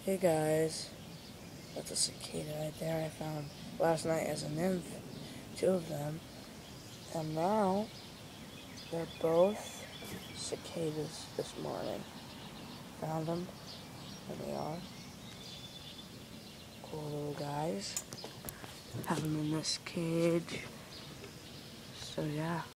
Hey guys, that's a cicada right there I found last night as a nymph, two of them, and now they're both cicadas this morning. Found them, there they are. Cool little guys. Have them in this cage. So yeah.